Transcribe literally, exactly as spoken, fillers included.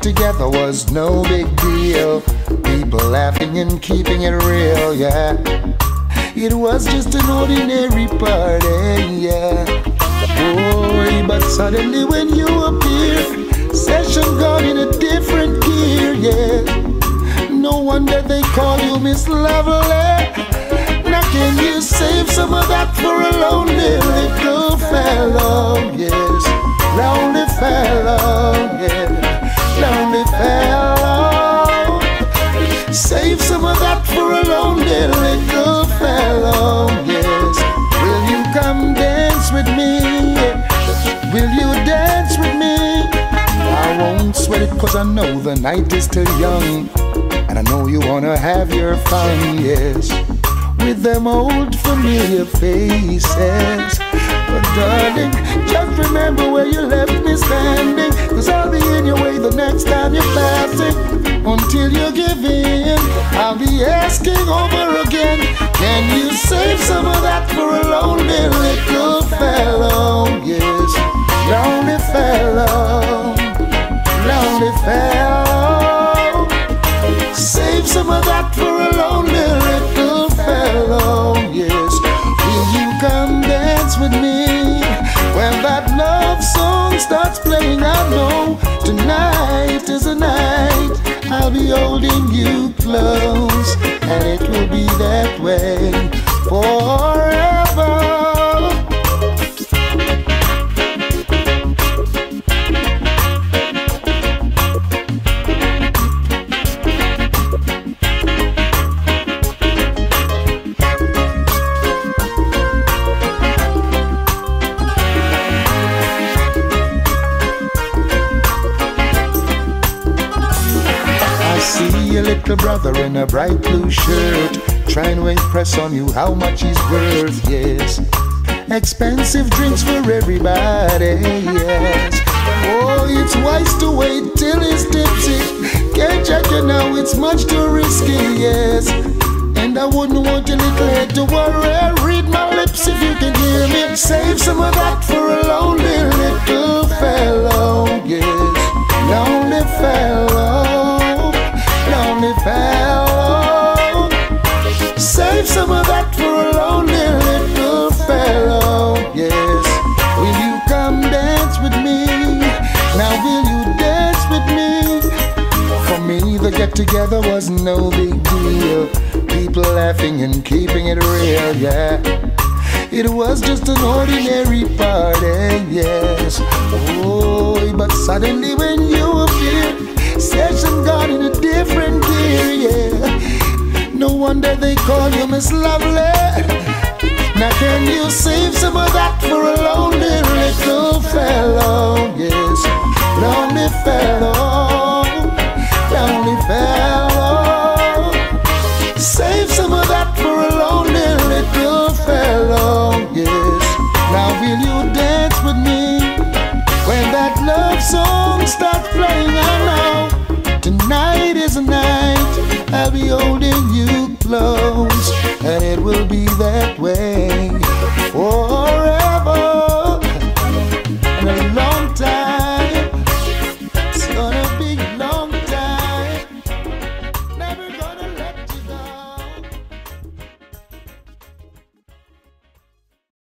get together was no big deal. People laughing and keeping it real, yeah. It was just an ordinary party, yeah. Boy, but suddenly when you appear, session gone in a different gear, yeah. No wonder they call you Miss Lovely. Now can you save some of that for a lonely little fellow, yes. Lonely fellow, yeah. Lonely fellow. Save some of that for a lonely little fellow, yes. Will you come dance with me? Will you dance with me? I won't sweat it cause I know the night is still young, and I know you wanna have your fun, yes, with them old familiar faces. But darling, just remember where you left me standing, cause I'll be in your way the next time you're passing. Until you give in, I'll be asking over again, can you save some of that for a lonely little fellow, yes. Lonely fellow, lonely fellow. Save some of that for a lonely little fellow, yes. Will you come dance with me when that love song starts playing? I know tonight is a night I'll be holding you close, and it will be that way forever. Little brother in a bright blue shirt, trying to impress on you how much he's worth, yes. Expensive drinks for everybody, yes. Oh, it's wise to wait till he's tipsy. Can't check it now, it's much too risky, yes. And I wouldn't want your little head to worry. Read my lips if you can hear me. Save some of that for a lonely little fellow, yes. Lonely fellow, lonely fellow. Save some of that for a lonely little fellow, yes. Will you come dance with me? Now will you dance with me? For me the get together was no big deal. People laughing and keeping it real, yeah. It was just an ordinary party, yes. Oh, but suddenly when you appear, session gone in a different gear, yeah. No wonder they call you Miss Lovely. Now can you save some of that for a lonely little fellow, yes. Lonely fellow, lonely fellow. Save some of that for a lonely little fellow, yes. Now will you dance with me when that love song starts playing? I know tonight is a night I'll be holding you close.